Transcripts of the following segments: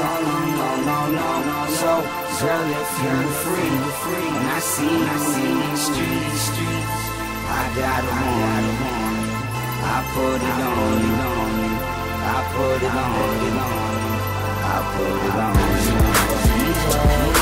So, girl, if you're free, and I see you in the streets, I got it on. I put it on you. I put it on you. I put it on you.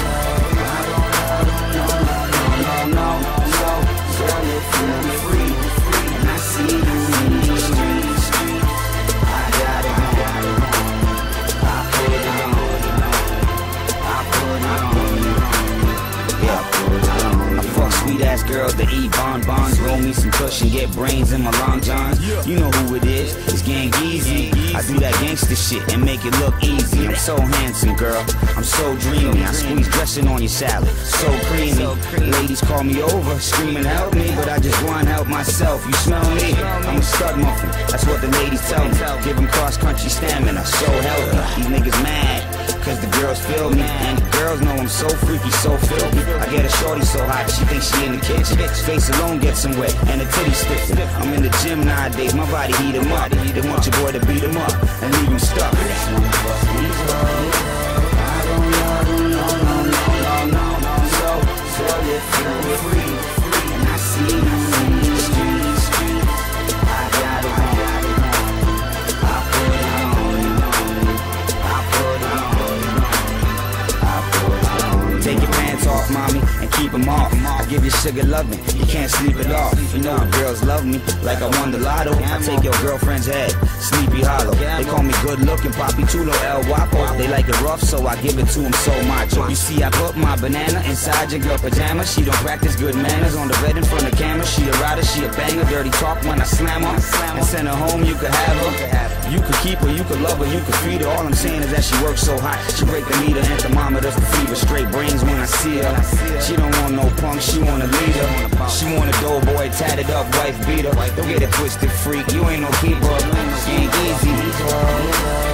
No. So, girl, if you're free, and I see you in the streets, I got it on. I put it on you. I put it on you. Yeah, I put it on you. I fuck sweet ass girls that eat bonbons, roll me some kush and get brains in my long johns. You know who it is, it's Gang Easy. I do that gangster shit and make it look easy. I'm so handsome, girl, I'm so dreamy. I squeeze dressing on your salad, so creamy. Ladies call me over, screaming help me, but I just want help myself. You smell me? I'm a stud muffin, that's what the ladies tell me. Give them cross-country stamina, so healthy. These niggas mad, cause the girls feel me. And the girls know I'm so freaky, so filthy. I get a shorty so hot, she thinks she in the kitchen. Face alone gets some wet, and the titty stiffen. I'm in the gym nowadays, my body heat 'em up. They want your boy to beat 'em up and leave him stuck. I don't know. So if you're free, and I see you in the streets, I got it on. I put it on you. I put it on you. I put it on you. Take your pants off, mommy, and keep them off. I give you sugar loving, you can't sleep it off. You know the girls love me like I won the lotto. I take your girlfriend's head, Sleepy Hollow. They call me good looking, Papi Chulo, El Guapo. They like it rough, so I give it to them so macho. You see, I put my banana inside your girl pajamas. She don't practice good manners on the red in front of camera. She a rider, she a banger, dirty talk when I slam her. And send her home, you could have her. You could keep her, you could love her, you could feed her. All I'm saying is that she works so hot, she break the meter and thermometers the fever. Straight brains when I see her. She don't want no punk, she want a leader. She want a doughboy, tatted up, wife beater. Don't get it twisted, freak, you ain't no keeper. Ain't easy.